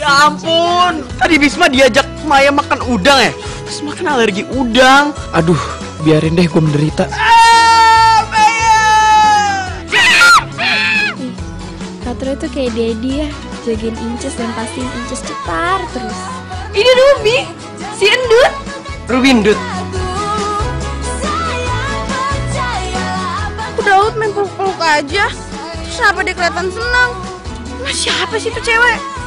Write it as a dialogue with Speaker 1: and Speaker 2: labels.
Speaker 1: Ya ampun, tadi Bisma diajak Maya makan udang ya? Terus makan alergi udang. Aduh, biarin deh gue menderita.
Speaker 2: Katro itu kayak Daddy ya, jagain Inces dan pastiin Inces cetar terus.
Speaker 3: Ini Ruby, si Endut.
Speaker 1: Ruby Endut.
Speaker 3: Daud main peluk-peluk aja. Terus kenapa dia kelihatan senang? Mas siapa sih itu cewek?